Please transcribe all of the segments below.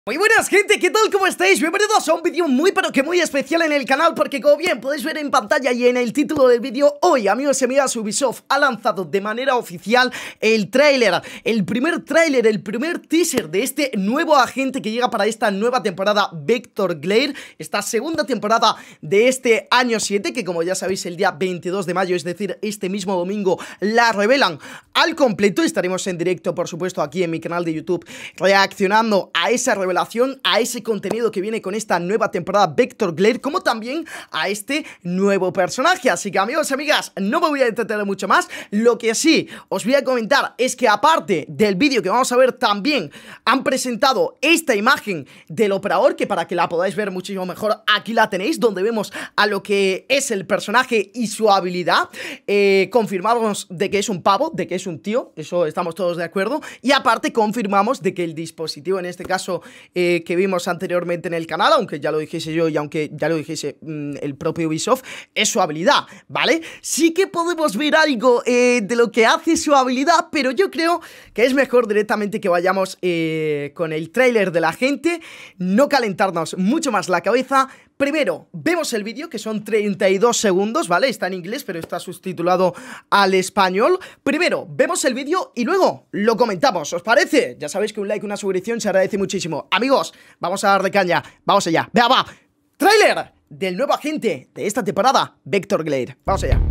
Muy buenas gente, ¿qué tal? ¿Cómo estáis? Bienvenidos a un vídeo muy pero que muy especial en el canal, porque como bien podéis ver en pantalla y en el título del vídeo, hoy amigos y amigas, Ubisoft ha lanzado de manera oficial el tráiler, el primer teaser de este nuevo agente que llega para esta nueva temporada, Vector Glare, esta segunda temporada de este año 7, que como ya sabéis el día 22 de mayo, es decir, este mismo domingo, la revelan al completo. Estaremos en directo, por supuesto, aquí en mi canal de YouTube, reaccionando a esa revelación, a ese contenido que viene con esta nueva temporada Vector Glare, como también a este nuevo personaje. Así que amigos y amigas, no me voy a entretener mucho más. Lo que sí os voy a comentar es que aparte del vídeo que vamos a ver, también han presentado esta imagen del operador, que para que la podáis ver muchísimo mejor, aquí la tenéis, donde vemos a lo que es el personaje y su habilidad. Confirmamos de que es un pavo, de que es un tío, eso estamos todos de acuerdo. Y aparte confirmamos de que el dispositivo, en este caso que vimos anteriormente en el canal, aunque ya lo dijese yo y aunque ya lo dijese el propio Ubisoft, es su habilidad, ¿vale? Sí que podemos ver algo de lo que hace su habilidad, pero yo creo que es mejor directamente que vayamos con el tráiler de la gente, no calentarnos mucho más la cabeza. Primero, vemos el vídeo, que son 32 segundos, ¿vale? Está en inglés, pero está subtitulado al español. Primero, vemos el vídeo y luego lo comentamos, ¿os parece? Ya sabéis que un like, una suscripción se agradece muchísimo. Amigos, vamos a dar de caña, vamos allá. ¡Vea, va! ¡Tráiler del nuevo agente de esta temporada, Vector Glare! Vamos allá.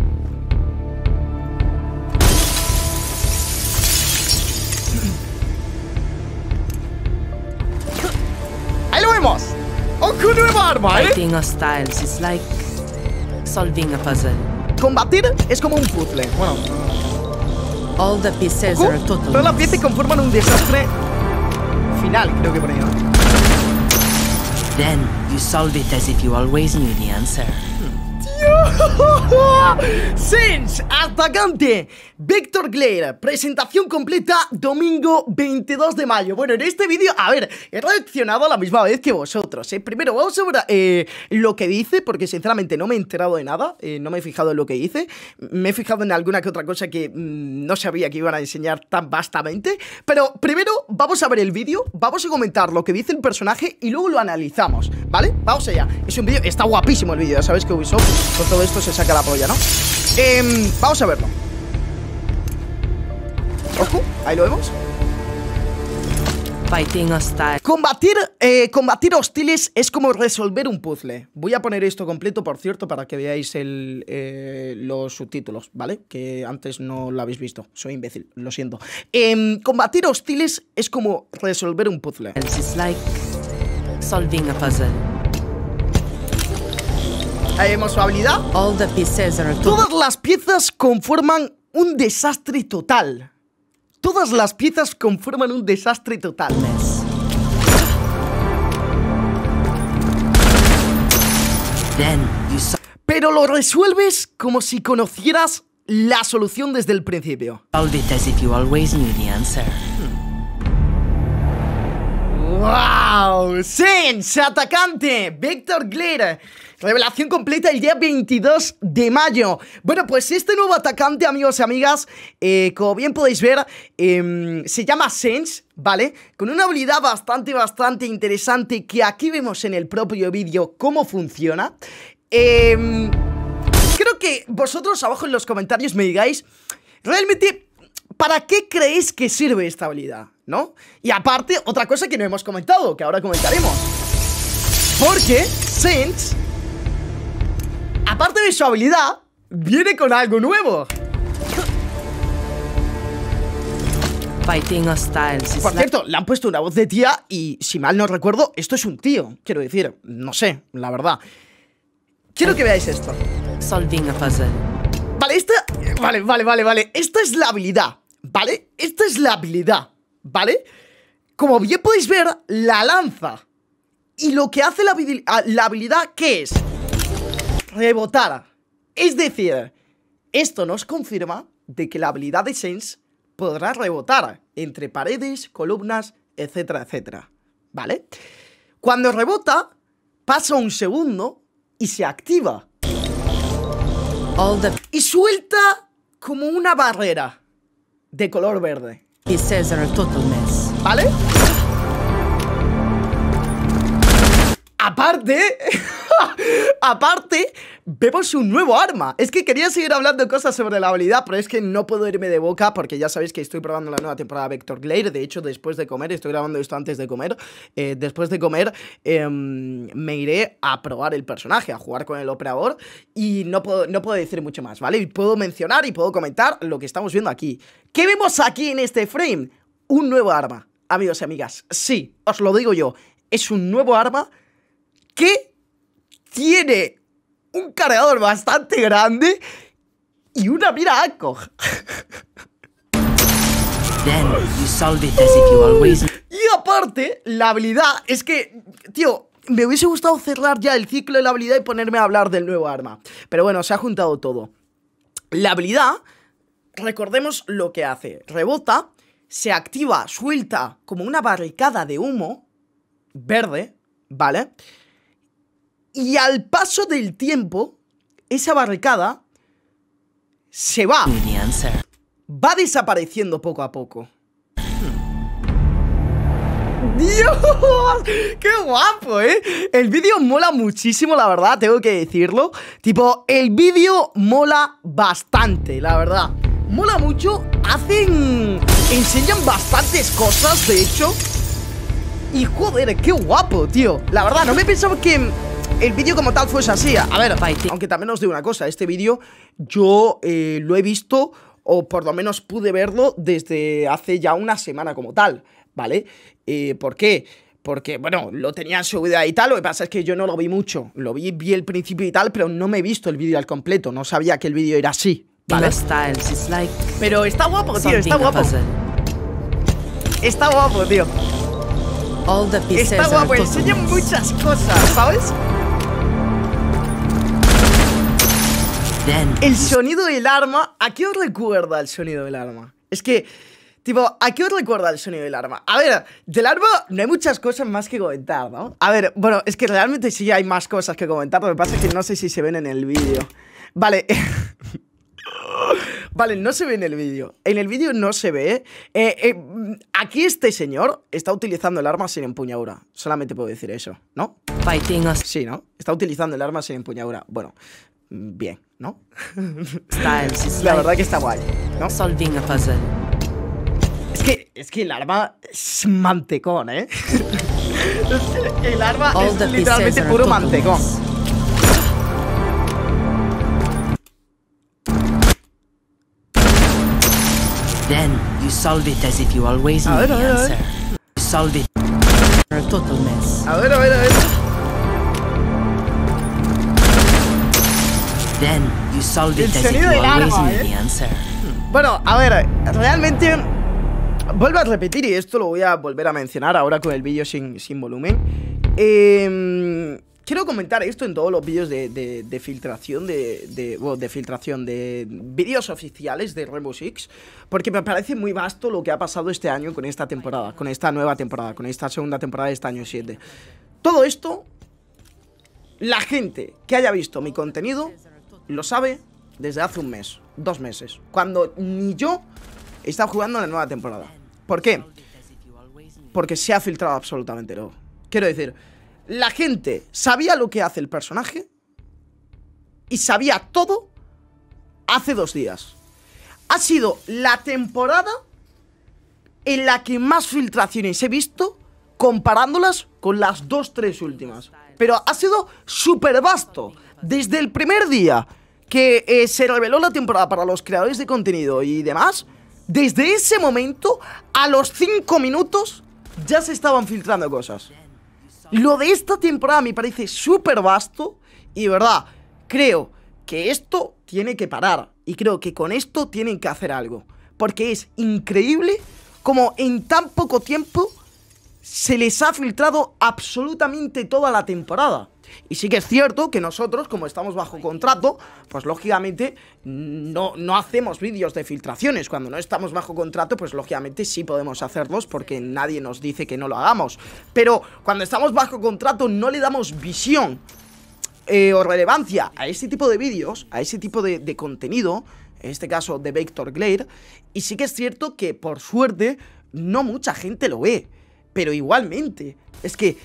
¡Ahí lo vemos! ¡Oh, qué nueva arma, Fighting hostiles is like solving a puzzle. Combatir es como un puzzle. Bueno, All the pieces are total. todas las piezas conforman un desastre final, creo que por ahí, ¿no? Then you solve it as if you always knew the answer. Sense, atacante, Vector Glare, presentación completa domingo 22 de mayo. Bueno, en este vídeo, a ver, he reaccionado a la misma vez que vosotros, ¿eh? Primero vamos a ver lo que dice, porque sinceramente no me he enterado de nada, no me he fijado en lo que dice. Me he fijado en alguna que otra cosa que no sabía que iban a enseñar tan vastamente. Pero primero vamos a ver el vídeo, vamos a comentar lo que dice el personaje y luego lo analizamos, ¿vale? Vamos allá. Es un vídeo, está guapísimo el vídeo, ya sabéis que Ubisoft con todo esto se saca la polla, ¿no? Vamos a verlo. Ojo, ahí lo vemos. Fighting hostiles. Combatir hostiles es como resolver un puzzle. Voy a poner esto completo, por cierto, para que veáis los subtítulos, ¿vale? Que antes no lo habéis visto. Soy imbécil, lo siento. Combatir hostiles es como resolver un puzzle. It's like solving a puzzle. Ahí vemos su habilidad. All the pieces are total. Todas las piezas conforman un desastre total. Todas las piezas conforman un desastre total. Then you Pero lo resuelves como si conocieras la solución desde el principio. solve it as if you always knew the answer. ¡Wow! Sense, atacante, Vector Glare. Revelación completa el día 22 de mayo. Bueno, pues este nuevo atacante, amigos y amigas, como bien podéis ver, se llama Sense, ¿vale? Con una habilidad bastante interesante, que aquí vemos en el propio vídeo cómo funciona. Creo que vosotros abajo en los comentarios me digáis realmente ¿para qué creéis que sirve esta habilidad? ¿No? Y aparte, otra cosa que no hemos comentado, que ahora comentaremos. Porque Sense, aparte de su habilidad, viene con algo nuevo. Fighting hostiles is Por like cierto, le han puesto una voz de tía y, si mal no recuerdo, esto es un tío. Quiero decir, no sé, la verdad. Quiero que veáis esto. solving a puzzle. Vale, vale. Esta es la habilidad, ¿vale? Esta es la habilidad, ¿vale? Como bien podéis ver, la lanza. Y lo que hace la habilidad, ¿qué es? Rebotar. Es decir, esto nos confirma de que la habilidad de Sense podrá rebotar entre paredes, columnas, etcétera, etcétera, ¿vale? Cuando rebota, pasa un segundo y se activa. Y suelta como una barrera de color verde. Pieces are a total mess. ¿Vale? aparte, aparte, vemos un nuevo arma. Es que quería seguir hablando cosas sobre la habilidad, pero es que no puedo irme de boca porque ya sabéis que estoy probando la nueva temporada de Vector Glare. De hecho, después de comer, estoy grabando esto antes de comer. Después de comer, me iré a probar el personaje, a jugar con el operador. Y no puedo decir mucho más, ¿vale? Y puedo mencionar y puedo comentar lo que estamos viendo aquí. ¿Qué vemos aquí en este frame? Un nuevo arma, amigos y amigas. Sí, os lo digo yo. Es un nuevo arma que tiene un cargador bastante grande y una mira ACOG. Y aparte, la habilidad es que, tío, me hubiese gustado cerrar ya el ciclo de la habilidad y ponerme a hablar del nuevo arma. Pero bueno, se ha juntado todo. La habilidad, recordemos lo que hace. Rebota, se activa, suelta como una barricada de humo verde, ¿vale? Y al paso del tiempo, esa barricada se va desapareciendo poco a poco. ¡Dios! ¡Qué guapo, eh! El vídeo mola muchísimo, la verdad, tengo que decirlo. Tipo, el vídeo mola bastante, la verdad. Mola mucho, enseñan bastantes cosas, de hecho. Y joder, qué guapo, tío. La verdad, no me pensaba que el vídeo como tal fuese así. A ver, aunque también os digo una cosa. Este vídeo yo lo he visto, o por lo menos pude verlo desde hace ya una semana como tal, ¿vale? ¿Por qué? Porque, bueno, lo tenía subido y tal. Lo que pasa es que yo no lo vi mucho. Vi el principio y tal, pero no me he visto el vídeo al completo. No sabía que el vídeo era así, ¿vale? Pero está guapo, tío, está guapo. Está guapo, tío. Está guapo, enseña muchas cosas, ¿sabes? El sonido del arma, ¿a qué os recuerda el sonido del arma? Es que, tipo, ¿a qué os recuerda el sonido del arma? A ver, del arma no hay muchas cosas más que comentar, ¿no? A ver, bueno, es que realmente sí hay más cosas que comentar. Lo que pasa es que no sé si se ven en el vídeo. Vale. Vale, no se ve en el vídeo. En el vídeo no se ve. Aquí este señor está utilizando el arma sin empuñadura. Solamente puedo decir eso, ¿no? Sí, ¿no? Está utilizando el arma sin empuñadura. Bueno, bien, ¿no? La verdad que está guay, ¿no? Es que el arma es mantecón, ¿eh? El arma es literalmente puro mantecón. Then you solve it as if you always knew the answer. You solve it. A total mess. A ver. Then you solve it as if you always knew the answer. Bueno, a ver, realmente vuelvo a repetir y esto lo voy a volver a mencionar ahora con el vídeo sin volumen. Quiero comentar esto en todos los vídeos de filtración de vídeos oficiales de Rainbow Six, porque me parece muy vasto lo que ha pasado este año con esta temporada, con esta nueva temporada, con esta segunda temporada de este año 7. Todo esto, la gente que haya visto mi contenido lo sabe desde hace un mes, 2 meses, cuando ni yo estaba jugando en la nueva temporada. ¿Por qué? Porque se ha filtrado absolutamente todo. Quiero decir, la gente sabía lo que hace el personaje y sabía todo hace 2 días. Ha sido la temporada en la que más filtraciones he visto comparándolas con las 2-3 últimas. Pero ha sido súper vasto. Desde el primer día que se reveló la temporada para los creadores de contenido y demás, desde ese momento, a los 5 minutos, ya se estaban filtrando cosas. Lo de esta temporada me parece súper vasto y, de verdad, creo que esto tiene que parar. Y creo que con esto tienen que hacer algo. Porque es increíble como en tan poco tiempo se les ha filtrado absolutamente toda la temporada. Y sí que es cierto que nosotros, como estamos bajo contrato, pues lógicamente no hacemos vídeos de filtraciones. Cuando no estamos bajo contrato, pues lógicamente sí podemos hacerlos porque nadie nos dice que no lo hagamos. Pero cuando estamos bajo contrato no le damos visión o relevancia a este tipo de vídeos, a ese tipo de contenido, en este caso de Vector Glare. Y sí que es cierto que, por suerte, no mucha gente lo ve. Pero igualmente, es que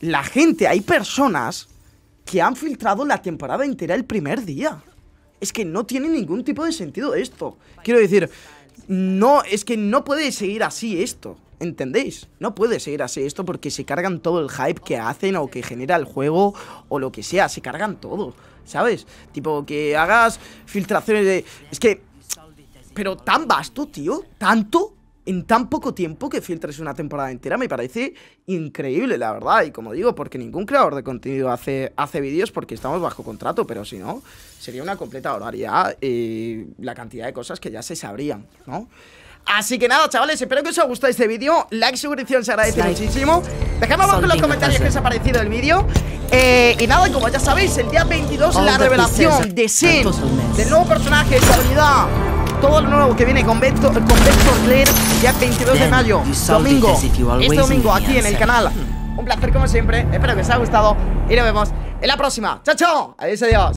la gente, hay personas que han filtrado la temporada entera el primer día. Es que no tiene ningún tipo de sentido esto. Quiero decir, no, es que no puede seguir así esto, ¿entendéis? No puede seguir así esto porque se cargan todo el hype que hacen o que genera el juego o lo que sea, se cargan todo, ¿sabes? Tipo, que hagas filtraciones de... Es que... Pero tan vasto, tío, tanto... En tan poco tiempo que filtres una temporada entera me parece increíble, la verdad. Y como digo, porque ningún creador de contenido hace vídeos porque estamos bajo contrato. Pero si no, sería una completa barbaridad la cantidad de cosas que ya se sabrían, ¿no? Así que nada, chavales, espero que os haya gustado este vídeo. Like, suscripción, se agradece muchísimo. Dejadme abajo en los comentarios qué os ha parecido el vídeo. Y nada, como ya sabéis, el día 22 la revelación de Zen, del nuevo personaje, esa habilidad, todo lo nuevo que viene con Vector Flare, ya 22 de mayo, domingo, este domingo aquí en el canal. Un placer como siempre, espero que os haya gustado y nos vemos en la próxima. ¡Chao, chao! Adiós, adiós.